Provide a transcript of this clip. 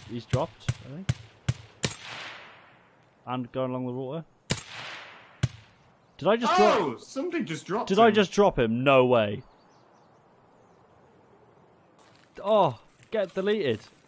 He's dropped, I think. And going along the water. Did I just drop? Oh, somebody just dropped. Did him. I just drop him? No way. Oh, get deleted.